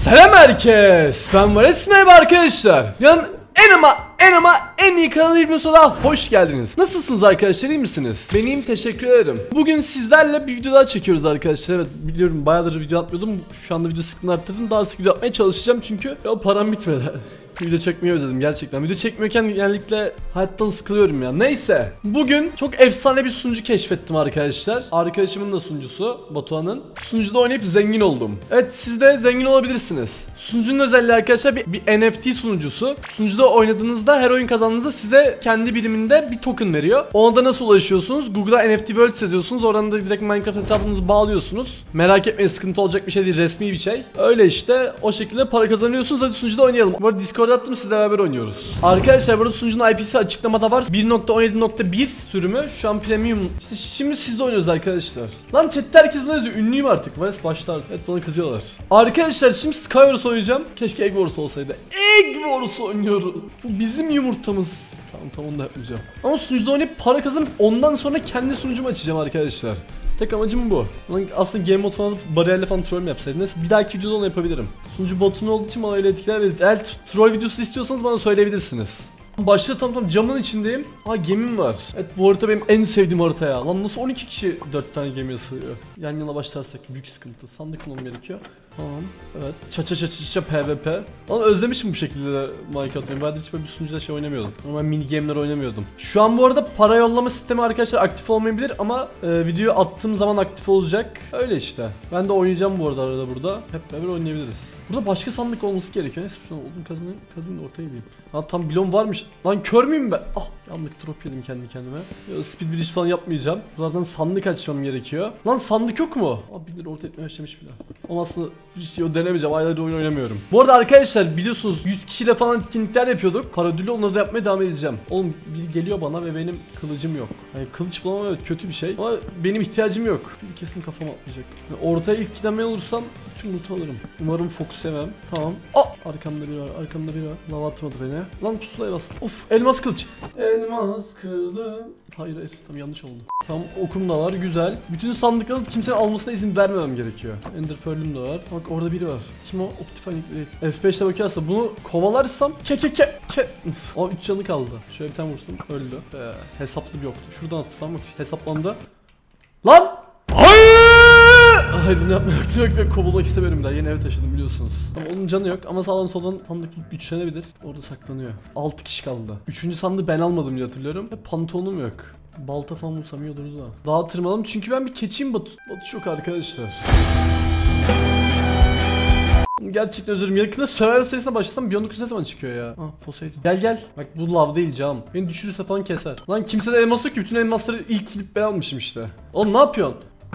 Selam herkes. Ben Vales, merhaba arkadaşlar. Yani en iyi kanal videosuna hoş geldiniz. Nasılsınız arkadaşlar, iyi misiniz? Ben iyiyim, teşekkür ederim. Bugün sizlerle bir video daha çekiyoruz arkadaşlar. Evet biliyorum, bayağıdır video atmıyordum. Şu anda video sıkını arttırdım. Daha sık video atmaya çalışacağım çünkü ya param bitmedi. Video çekmeyi özledim gerçekten. Video çekmiyorken genellikle hayattan sıkılıyorum ya. Neyse. Bugün çok efsane bir sunucu keşfettim arkadaşlar. Arkadaşımın da sunucusu, Batuhan'ın. Sunucuda oynayıp zengin oldum. Evet, siz de zengin olabilirsiniz. Sunucunun özelliği arkadaşlar bir NFT sunucusu. Sunucuda oynadığınızda, her oyun kazandığınızda size kendi biriminde bir token veriyor. Ona da nasıl ulaşıyorsunuz? Google'a NFT World yazıyorsunuz. Oradan da direkt Minecraft hesabınızı bağlıyorsunuz. Merak etmeyin, sıkıntı olacak bir şey değil. Resmi bir şey. Öyle işte. O şekilde para kazanıyorsunuz. Hadi sunucuda oynayalım. Bu arada Discord'a attım, sizle beraber oynuyoruz. Arkadaşlar burada sunucunun IP'si açıklamada var. 1.17.1 sürümü. Şu an premium. İşte şimdi sizle oynuyoruz arkadaşlar. Lan chatte herkes bana yazıyor. Ünlüyüm artık. Vales başlar. Evet, bana kızıyorlar. Arkadaşlar şimdi Skywars oynayacağım. Keşke Egg Wars olsaydı. Egg Wars oynuyoruz. Bu bizim yumurtamız. Tamam onu da yapmayacağım. Ama sunucuda oynayıp para kazanıp ondan sonra kendi sunucumu açacağım arkadaşlar. Tek amacım bu. Aslında game mod falan bariyerle falan troll mi yapsaydınız? Bir dahaki videoda onu yapabilirim. Sunucu botun olduğu için bana öyle etkiler verir. Eğer troll videosu istiyorsanız bana söyleyebilirsiniz. Başta tam camın içindeyim. Ha, gemim var. Evet, bu harita benim en sevdiğim harita ya. Lan nasıl 12 kişi 4 tane gemiye sığıyor? Yan yana başlarsak büyük sıkıntı. Sandık bulmam gerekiyor. Tamam. Evet. Çaça PvP. Lan özlemişim bu şekilde Minecraft oyunu. Ben hiç böyle bir sunucuda şey oynamıyordum. Normal mini game'ler oynamıyordum. Şu an bu arada para yollama sistemi arkadaşlar aktif olmayabilir ama videoyu attığım zaman aktif olacak. Öyle işte. Ben de oynayacağım bu arada arada burada. Hep beraber oynayabiliriz. Burada başka sandık olması gerekiyor. Neyse şuradan odun kazanayım da ortaya gideyim. Ha, tam bilon varmış. Lan kör müyüm ben? Ah, yandık, drop yedim kendi kendime. Ya, speed bridge falan yapmayacağım. Zaten sandık açmam gerekiyor. Lan sandık yok mu? Aa, 1 lira ortaya etmeye başlamış bile. Ama aslında hiç denemeyeceğim. Aylardır oyun oynamıyorum. Bu arada arkadaşlar biliyorsunuz 100 kişiyle falan etkinlikler yapıyorduk. Para ödülü, onları da yapmaya devam edeceğim. Oğlum biri geliyor bana ve benim kılıcım yok. Yani kılıç bulamam, evet kötü bir şey. Ama benim ihtiyacım yok. Biri kesin kafama atlayacak. Yani ortaya ilk giden ben olursam bütün loot'u alırım. Umarım fokus yemem. Tamam. Aa! Arkamda biri var. Lava atmadı beni. Lan pusulaya bastım. Of, elmas kılıç. Elmas kılıç. Hayır tam yanlış oldu. Tam okum da var, güzel. Bütün sandıkları kimsenin almasına izin vermemem gerekiyor. Ender Pearl'üm de var. Bak orada biri var. Kim o? Optifine değil. F5'te bakıyorsa bunu kovalarsam Aa, 3 canı kaldı. Şöyle bir tane vursun, öldü. Hesaplı bir yoktu. Şuradan atsam bak, hesaplandı. Lan! Hayır, bunu yapmak yok ve kovulmak istemiyorum daha. Yeni eve taşıdım biliyorsunuz. Ama onun canı yok ama sağdan soldan sandık güçlenebilir. Orada saklanıyor. 6 kişi kaldı. 3. sandığı ben almadım diye hatırlıyorum. Ve pantolonum yok. Balta falan bulsam iyi olurdu da. Dağa tırmanalım çünkü ben bir keçiyim Batu. Batu çok arkadaşlar. Gerçekten özür dilerim. Yakında Survivor serisine başlasam Beyond ne zaman çıkıyor ya? Ah, Poseidon. Gel. Bak bu lav değil cam. Beni düşürürse falan keser. Lan kimsede elmas yok ki. Bütün elmasları ilk gidip ben almışım işte. Oğlum ne yapıyorsun?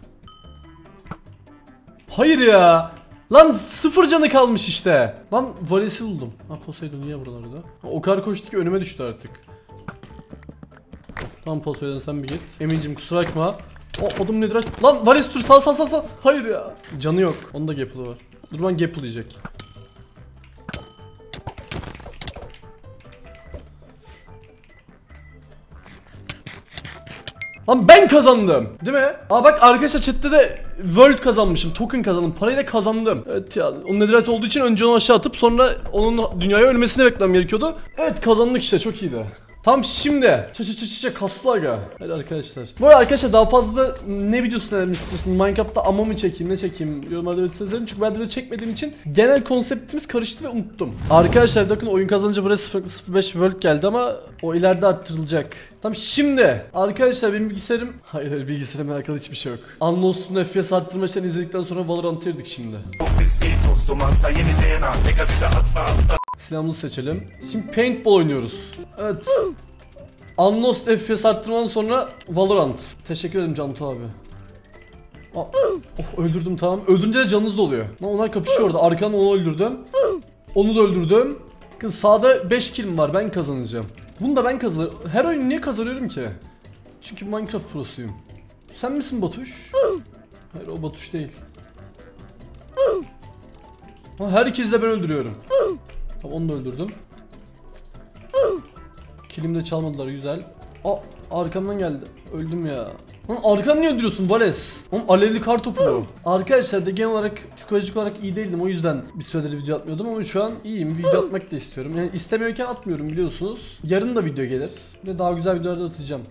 Hayır ya. Lan 0 canı kalmış işte. Lan Vales'i buldum. Ha, Poseidon niye buralarda? Ha, o kadar koştu ki önüme düştü artık. Tamam Poseidon, sen bir git. Emin'cim kusura bakma. O odum nedir? Lan Vales dur, sal. Hayır ya. Canı yok. Onun da Gapple'ı var. Durman Gapple yiyecek. Lan ben kazandım değil mi? Aa bak arkadaşlar, chatte de World kazanmışım, token kazandım, parayı da kazandım. Evet ya, onun nedirat olduğu için önce onu aşağı atıp sonra onun dünyaya ölmesini beklemem gerekiyordu. Evet kazandık işte, çok iyiydi. Tam şimdi kaslı aga. Hadi arkadaşlar. Bu arada arkadaşlar daha fazla ne videosu denemek istiyorsunuz? Minecraft'ta ama mı çekeyim, ne çekeyim? Yorumlarda belirtirseniz, çünkü ben de video çekmediğim için genel konseptimiz karıştı ve unuttum. Arkadaşlar bakın, oyun kazanınca buraya 0.05 World geldi ama o ileride arttırılacak. Tamam şimdi arkadaşlar benim bilgisayarım... Hayır, bilgisayarımla alakalı hiçbir şey yok. Unlost'un FPS arttırma işlerini izledikten sonra Valorant'ı girdik şimdi. Silahımızı seçelim. Şimdi paintball oynuyoruz. Evet. Unlost FPS arttırmadan sonra Valorant. Teşekkür ederim Cantu abi. Oh, öldürdüm, tamam. Öldürünce de canınız doluyor. Lan onlar kapışıyor orada. Arkadan onu öldürdüm. Onu da öldürdüm. Bakın sağda 5 killim var. Ben kazanacağım. Bunu da ben kazanıyorum. Her oyunu niye kazanıyorum ki? Çünkü Minecraft prosuyum. Sen misin Batuş? Hayır, o Batuş değil. Herkesi de ben öldürüyorum. Tamam, onu da öldürdüm. Kilimi de çalmadılar, güzel. Aa, arkamdan geldi. Öldüm ya. Lan arkadan niye öldürüyorsun Vales? Oğlum alevli kar topu bu. Arkadaşlar da genel olarak psikolojik olarak iyi değildim, o yüzden bir süredir video atmıyordum ama şu an iyiyim, video atmak da istiyorum. Yani istemiyorken atmıyorum biliyorsunuz. Yarın da video gelir ve daha güzel videolarda atacağım.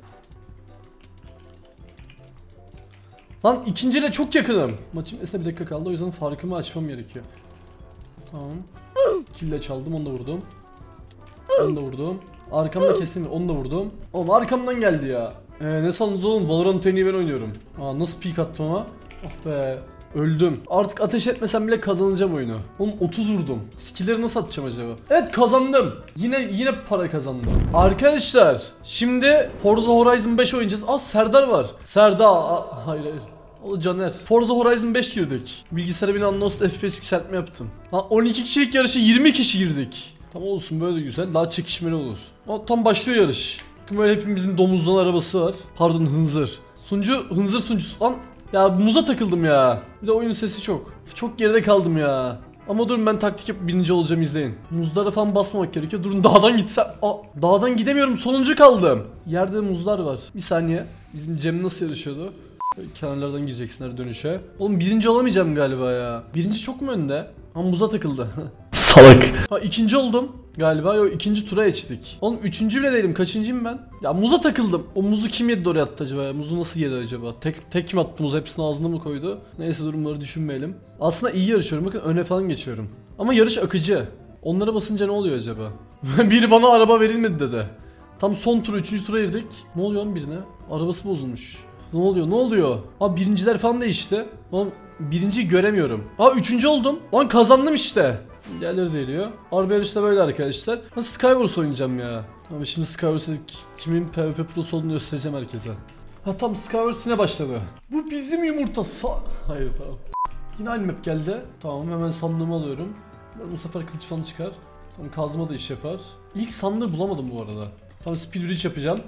Lan ikinciyle çok yakınım. Maçın esne bir dakika kaldı, o yüzden farkımı açmam gerekiyor. Tamam. Kille çaldım, onu da vurdum. Onu da vurdum. Arkamda kesin, onu da vurdum. Oğlum arkamdan geldi ya. Ne sandınız oğlum? Valorant en iyi ben oynuyorum. Nasıl peek attım ama? Ah be. Öldüm. Artık ateş etmesem bile kazanacağım oyunu. Oğlum 30 vurdum. Skill'leri nasıl atacağım acaba? Evet kazandım. Yine para kazandım. Arkadaşlar şimdi Forza Horizon 5 oynayacağız. Serdar var. Serdar. Hayır. O da Caner. Forza Horizon 5 girdik. Bilgisayara bir Annost FPS yükseltme yaptım. 12 kişilik yarışı 20 kişi girdik. Tam olsun, böyle güzel. Daha çekişmeli olur. Tam başlıyor yarış. Böyle hepimizin domuzdan arabası var. Pardon, hınzır. Hınzır sunucusu. Lan ya muza takıldım ya. Bir de oyunun sesi çok. Çok geride kaldım ya. Ama durun, ben taktik yapıp birinci olacağım, izleyin. Muzlara falan basmamak gerekiyor. Durun, dağdan gitsem. Dağdan gidemiyorum, sonuncu kaldım. Yerde muzlar var. Bir saniye. Bizim Cem nasıl yarışıyordu? Kenarlardan gireceksin her dönüşe. Oğlum birinci olamayacağım galiba ya. Birinci çok mu önde? Muza takıldı. Salak. İkinci oldum galiba. Yok, ikinci tura geçtik. Oğlum üçüncü bile değilim. Kaçıncıyım ben? Ya muza takıldım. O muzu kim yedi oraya attı acaba ya? Muzu nasıl yedi acaba? Tek kim attı muzu? Hepsini ağzına mı koydu? Neyse, durumları düşünmeyelim. Aslında iyi yarışıyorum. Bakın öne falan geçiyorum. Ama yarış akıcı. Onlara basınca ne oluyor acaba? Biri bana araba verilmedi dedi. Tam son tura, üçüncü tura girdik. Ne oluyor lan birine? Arabası bozulmuş. Ne oluyor? Birinciler falan değişti. Oğlum birinciyi göremiyorum. Üçüncü oldum. Lan kazandım işte. Diğerleri de geliyor. Araba yarışı böyle arkadaşlar. Nasıl Skywars oynayacağım ya. Ama şimdi Skywars'ta kimin PvP prosu olduğunu göstereceğim herkese. Tam Skywars yine başladı. Bu bizim yumurta. Hayır, tamam. Yine aynı map geldi. Tamam, hemen sandığımı alıyorum. Bu sefer kılıç falan çıkar. Tamam, kazma da iş yapar. İlk sandığı bulamadım bu arada. Tamam, speed bridge yapacağım.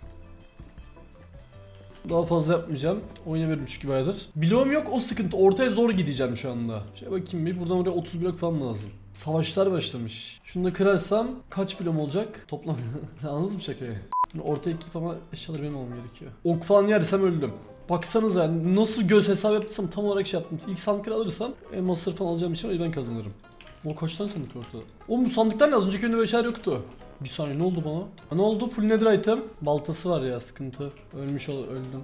Daha fazla yapmayacağım. Oynamıyorum çünkü bayağıdır. Bloğum yok, o sıkıntı. Ortaya zor gideceğim şu anda. Bakayım bir. Buradan oraya 30 blok falan lazım. Savaşlar başlamış. Şunu da kırarsam kaç bloğum olacak? Toplam. Anladınız mı şakayı? Şimdi ortaya ekip ama eşyalar benim olmam gerekiyor. Ok falan yersem öldüm. Baksanıza nasıl göz hesabı yaptıysam tam olarak yaptım. İlk sandıkları alırsam elmasları falan alacağım için ben kazanırım. O kaç tane sandık ortada? Oğlum bu sandıklar ne? Az önceki önünde böyle şeyler yoktu. Bir saniye, ne oldu bana? Ne oldu? Full nether item. Baltası var ya, sıkıntı. Öldüm.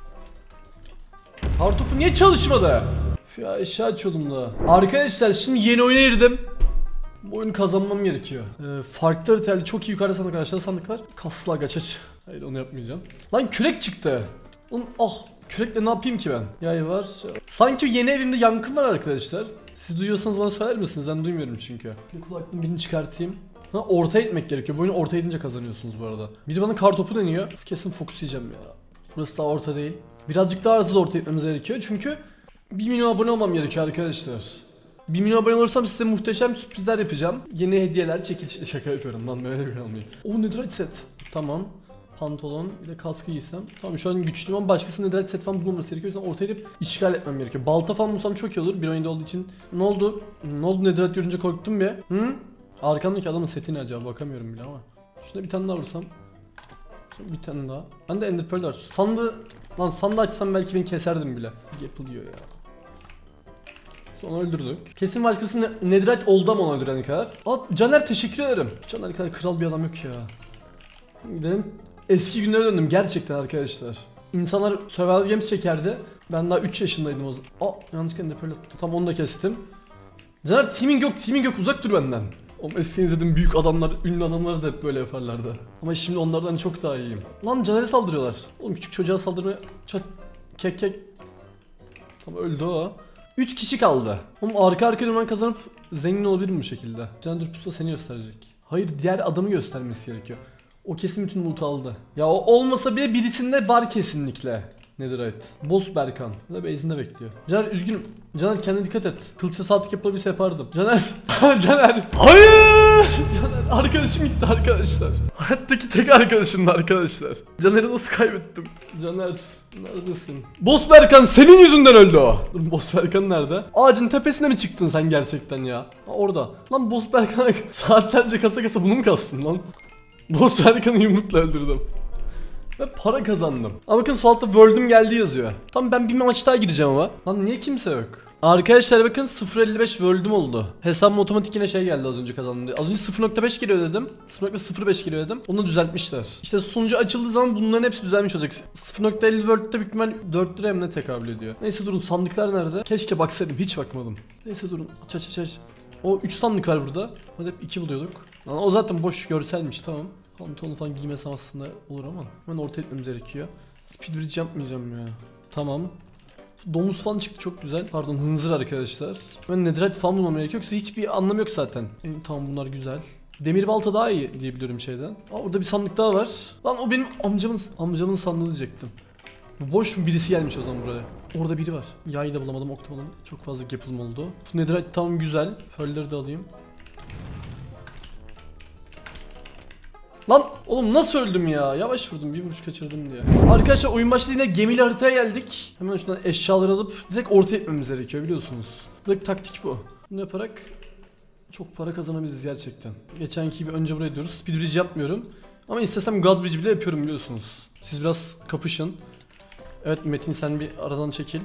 Kartopu niye çalışmadı? Ya eşya açıyordum da. Arkadaşlar şimdi yeni oyuna girdim. Bu oyunu kazanmam gerekiyor. Farklı haritalı çok iyi yukarıda sandık, aşağıda sandık var. Kasla kaç. Hayır, onu yapmayacağım. Lan kürek çıktı. Kürekle ne yapayım ki ben? Yay var. Sanki yeni evimde yankın var arkadaşlar. Siz duyuyorsanız bana söyler misiniz? Ben duymuyorum çünkü. Bir kulaklığın birini çıkartayım. Ortaya itmek gerekiyor. Bu oyunu ortaya itince kazanıyorsunuz bu arada. Biri bana kartopu deniyor. Kesin fokus yiyeceğim ya. Burası daha orta değil. Birazcık daha hızlı ortaya itmemiz gerekiyor. Çünkü 1 milyon abone olmam gerekiyor arkadaşlar. 1 milyon abone olursam size muhteşem sürprizler yapacağım. Yeni hediyeler, çekil şaka yapıyorum lan, böyle bir kalmayayım. Netherite set. Tamam. Pantolon, bir de kaskı giysem. Tamam, şu an güçlüyüm ama başkasının netherite set falan bulunması gerekiyor. O yüzden ortaya gidip işgal etmem gerekiyor. Balta falan bulsam çok iyi olur. Bir oyunda olduğu için. Ne oldu? Netherite görünce korktum bir. Arkamdaki adamın seti ne acaba? Bakamıyorum bile ama. Şuna bir tane daha vursam. Bir tane daha. Ben de ender pearl var. Sandığı açsam belki beni keserdim bile. Yapılıyor ya. Sonra öldürdük. Kesin başkası netherite oldu ama ona öldürene kadar. Caner, teşekkür ederim. Caner kadar kral bir adam yok ya. Benim eski günlere döndüm gerçekten arkadaşlar. İnsanlar survival games çekerdi. Ben daha 3 yaşındaydım o zaman. Yanlışlıkla ender pearl attım. Tam onu da kestim. Caner, teaming yok, uzak dur benden. Eskiden izlediğim büyük adamlar, ünlü adamlar da hep böyle yaparlardı. Ama şimdi onlardan çok daha iyiyim. Lan Caner'e saldırıyorlar. Oğlum küçük çocuğa saldırmaya... Kek. Tamam, öldü o. 3 kişi kaldı. Oğlum arka dönmen kazanıp zengin olabilirim bu şekilde. Caner Pusula seni gösterecek. Hayır, diğer adamı göstermesi gerekiyor. O kesin bütün loot'u aldı. Ya o olmasa bile birisinde var kesinlikle. Netherite. Boss Berkan. Bu da base'inde bekliyor. Caner üzgünüm. Caner, kendine dikkat et. Kılıçla saatlik yapılabilse yapardım. Caner. Caner. Hayır. Caner, arkadaşım gitti arkadaşlar. Hayattaki tek arkadaşımdı arkadaşlar. Caner'i nasıl kaybettim? Caner neredesin? Boss Berkan, senin yüzünden öldü o. Dur, Boss Berkan nerede? Ağacın tepesine mi çıktın sen gerçekten ya? Orada. Lan Boss Berkan'a saatlerce kasa bunu mu kastın lan? Boss Berkan'ı yumrukla öldürdüm. Ve para kazandım. Ama bakın sol altta World'üm geldi yazıyor. Tamam ben bir maç daha gireceğim ama. Lan niye kimse yok? Arkadaşlar bakın 0.55 World'üm oldu. Hesabım otomatik yine şey geldi az önce kazandım diye. Az önce 0.5 geliyor dedim. 0.05 geliyor dedim. Onu düzeltmişler. İşte sunucu açıldığı zaman bunların hepsi düzelmiş olacak. 0.50 World'de büyük ihtimal 4 lira ne tekabül ediyor. Neyse durun, sandıklar nerede? Keşke baksaydım, hiç bakmadım. Neyse durun, aç. O 3 sandık var burada. Hadi hep 2 buluyorduk. Lan o zaten boş görselmiş, tamam. Pantolonu falan giymesem aslında olur ama hemen orta etmemiz gerekiyor. Speed bridge yapmayacağım ya. Tamam. Domuz falan çıktı, çok güzel. Pardon, hınzır arkadaşlar. Ben netherite falan bulmam gerekiyor yoksa hiçbir anlamı yok zaten. Tamam bunlar güzel. Demir balta daha iyi diyebiliyorum şeyden. Aa, orada bir sandık daha var. Lan o benim amcamın sandığı diyecektim. Boş mu, birisi gelmiş o zaman buraya. Orada biri var. Yayı da bulamadım, ok da bulamadım. Çok fazla gapılım oldu. Netherite tam güzel. Pearl'leri de alayım. Lan oğlum nasıl öldüm ya? Yavaş vurdum, bir vuruş kaçırdım diye. Arkadaşlar oyun başladı, yine gemiyle haritaya geldik. Hemen şuradan eşyaları alıp direkt ortaya etmemiz gerekiyor, biliyorsunuz. Direkt taktik bu. Bunu yaparak çok para kazanabiliriz gerçekten. Geçenki gibi önce buraya diyoruz. Speed bridge yapmıyorum. Ama istesem God bridge bile yapıyorum, biliyorsunuz. Siz biraz kapışın. Evet Metin, sen bir aradan çekil.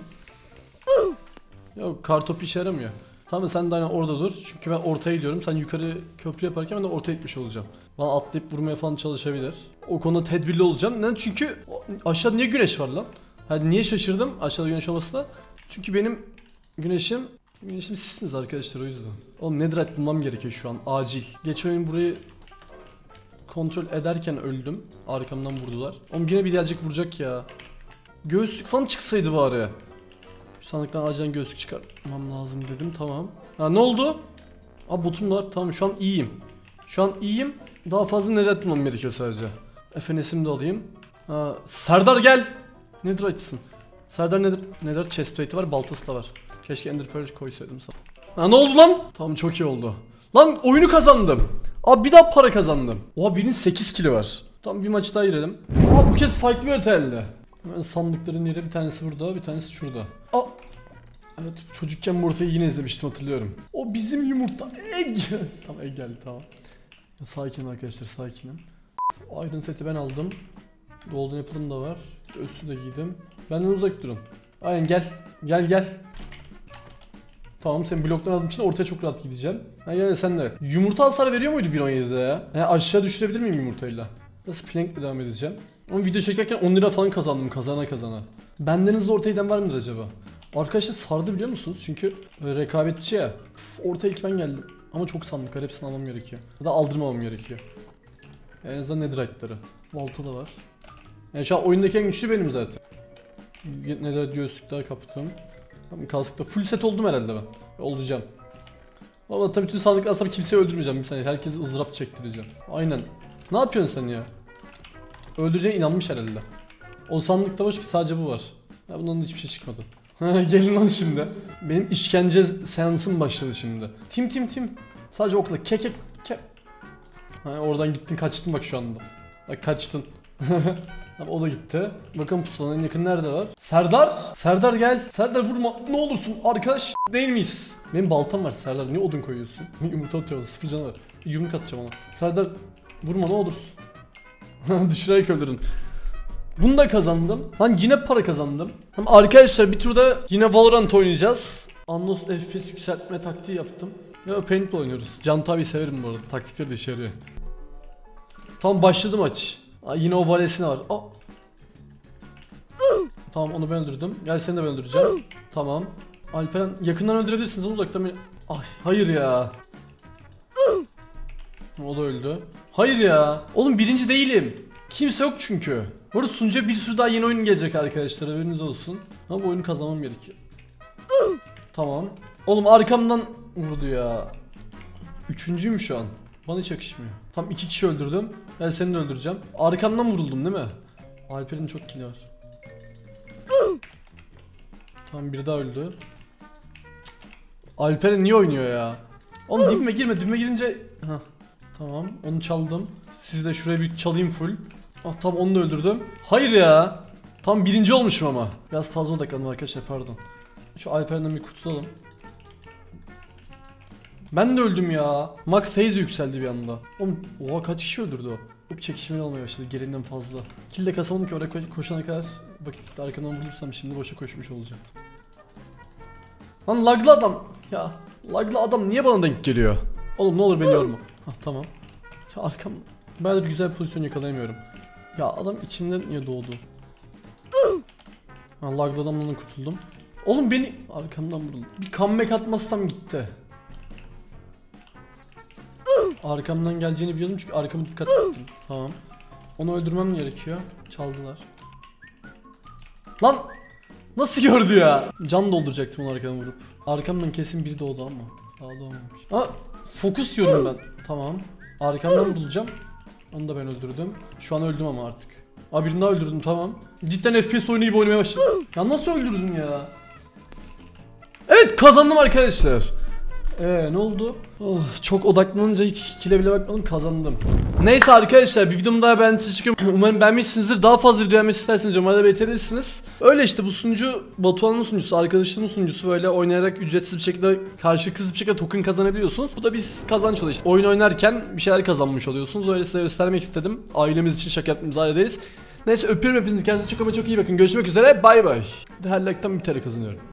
Yok, kartopu işe yaramıyor. Tamam sen de aynen orada dur. Çünkü ben ortaya gidiyorum. Sen yukarı köprü yaparken ben de ortaya gitmiş olacağım. Bana atlayıp vurmaya falan çalışabilir. O konuda tedbirli olacağım. Neden? Çünkü aşağıda niye güneş var lan? Hadi niye şaşırdım aşağıda güneş olmasına? Çünkü benim güneşim sizsiniz arkadaşlar, o yüzden. Oğlum netherite bulmam gerekiyor şu an acil. Geçen oyun burayı kontrol ederken öldüm. Arkamdan vurdular. Oğlum yine bir gelecek vuracak ya. Göğüslük falan çıksaydı bari. Şu sandıktan acilen göğüslük çıkarmam lazım dedim, tamam. Ha ne oldu? Aa botum var, tamam şu an iyiyim. Şu an iyiyim. Daha fazla netherite bulmam gerekiyor sadece. FNS'imi de alayım. Ha, Serdar gel. Netherite'sın. Serdar nether chestplate'i var, baltası da var. Keşke ender pearl koysaydım sana. Ha ne oldu lan? Tamam çok iyi oldu. Lan oyunu kazandım. Abi bir daha para kazandım. Oha birinin 8 kili var. Tamam bir maç daha girelim. Aa bu kez farklı bir harita elde. Hemen sandıkların yeri, bir tanesi burada, bir tanesi şurada. Aa. Evet çocukken bu ortayı yine izlemiştim, hatırlıyorum. O bizim yumurta. Egg. Tamam egg geldi, tamam. Ya, sakinim arkadaşlar, sakinim. Iron seti ben aldım. Golden apple'ım da var. Üstü de giydim. Benden uzak durun. Aynen gel. Tamam senin bloktan aldığım için ortaya çok rahat gideceğim. Ha gel sen de. Yumurta hasar veriyor muydu 1.17'de ya? Yani aşağı düşürebilir miyim yumurtayla? Nasıl plankle devam edeceğim? Ama video çekerken 10 lira falan kazandım kazana. Benden hızlı ortaya giden var mıdır acaba? Arkadaşlar sardı biliyor musunuz? Çünkü rekabetçi ya. Ortaya ilk ben geldim. Ama çok sandık var, hepsini almam gerekiyor. Ya da aldırmamam gerekiyor. En azından netherite'ları. Balta da var. Yani şu an oyundaki en güçlü benim zaten. Netherite göğüslük daha kaptım. Tamam kaskta full set oldum herhalde ben. Olacağım. Valla tabii bütün sandıkları alsam kimseyi öldürmeyeceğim bir saniye. Herkesi ızdırap çektireceğim. Aynen. Ne yapıyorsun sen ya? Öldüreceğine inanmış herhalde. O sandıkta boş ki sadece bu var. Ya bundan da hiçbir şey çıkmadı. Gelin lan şimdi. Benim işkence seansım başladı şimdi. Tim. Sadece okla kek. Oradan gittin kaçtın bak şu anda. Bak kaçtın. O da gitti. Bakın pusulanın en yakın nerede var? Serdar gel. Serdar vurma. Ne olursun arkadaş değil miyiz? Benim baltam var Serdar. Niye odun koyuyorsun? Yumurta atıyor. 0 canı var. Yumruk atacağım ona. Serdar vurma ne olursun. Düşürerek öldürün. Bunu da kazandım. Lan yine para kazandım. Ama arkadaşlar bir turda yine Valorant oynayacağız. Anlos FPS yükseltme taktiği yaptım. Ve paintball oynuyoruz. Can tabi severim bu arada. Taktikleri de işe yarıyor. Tamam başladı maç. Aa, yine o valesine var. Aa. Tamam onu ben öldürdüm. Gel seni de ben öldüreceğim. Tamam. Alperen yakından öldürebilirsiniz ama uzaktan beni... Ay hayır ya. O da öldü. Hayır ya. Oğlum birinci değilim. Kimse yok çünkü. Bu arada sunucuya bir sürü daha yeni oyun gelecek arkadaşlar, haberiniz olsun. Ama bu oyunu kazanmam gerekiyor. Tamam. Oğlum arkamdan vurdu ya. Üçüncüyüm şu an. Bana hiç yakışmıyor. Tam 2 kişi öldürdüm. Ben seni de öldüreceğim. Arkamdan vuruldum değil mi? Alper'in çok kili var. Tamam biri daha öldü. Alper'in niye oynuyor ya? Oğlum dibime girince... Heh. Tamam onu çaldım. Sizi de şuraya bir çalayım full. Ah tam onu da öldürdüm. Hayır ya. Tam birinci olmuşum ama. Biraz fazla odaklandım arkadaşlar, pardon. Şu Alper'den bir kurtulalım. Ben de öldüm ya. Max Hayes yükseldi bir anda. Oğlum oha kaç kişi öldürdü o? Çok çekişmeli olmaya başladı gereğinden fazla. Kill de kasamadım ki oraya koşana kadar vakit arkamdan bulursam şimdi boşa koşmuş olacağım. Lan laglı adam. Ya laglı adam niye bana denk geliyor? Oğlum ne olur beni yorma. Hah tamam. Ya arkam ben de bir güzel pozisyon yakalayamıyorum. Ya adam içimden niye doğdu? Ha laglı adamdan kurtuldum. Oğlum beni arkamdan vuruldu. Bir comeback atmazsam gitti. Arkamdan geleceğini biliyordum çünkü arkamı dikkat ettim. Tamam. Onu öldürmem gerekiyor. Çaldılar. Lan! Nasıl gördü ya? Can dolduracaktım onu arkadan vurup. Arkamdan kesin biri doğdu ama. Daha doğmamış. Aa! Fokus yiyorum ben. Tamam. Arkamdan vurulacağım. Onu da ben öldürdüm. Şu an öldüm ama artık. Aa birini daha öldürdüm tamam. Cidden FPS oyunu gibi oynamaya başladım. Ya nasıl öldürdün ya? Evet kazandım arkadaşlar. Ne oldu? Oh, çok odaklanınca hiç kile bile bakmadım kazandım. Neyse arkadaşlar bir videom daha beğendiyseniz çıkıyorum. Umarım beğenmişsinizdir. Daha fazla video beğenmek isterseniz yorumlarda belirtebilirsiniz. Öyle işte bu sunucu Batuhan'ın sunucusu, arkadaşlarımın sunucusu, böyle oynayarak ücretsiz bir şekilde karşılıksız bir şekilde token kazanabiliyorsunuz. Bu da bir kazanç oluyor işte. Oyun oynarken bir şeyler kazanmış oluyorsunuz. Öyle size göstermek istedim. Ailemiz için şaka yaptığımızı hallederiz. Neyse öpüyorum hepinizi, kendinize çok ama çok iyi bakın. Görüşmek üzere, bay bay. Her like'tan bir tane kazanıyorum.